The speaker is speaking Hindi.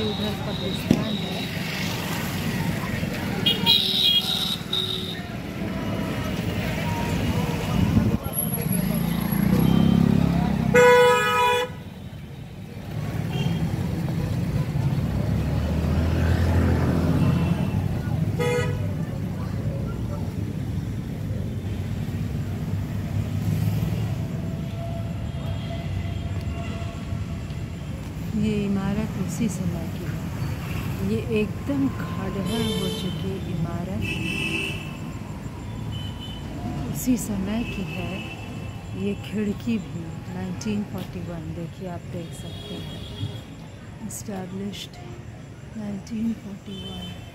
उधर कब्रिस्तान है। ये इमारत उसी समय की है। ये एकदम खंडहर हो चुकी इमारत उसी समय की है। ये खिड़की भी 1941, देखिए आप देख सकते हैं, इस्टेब्लिश्ड 1941।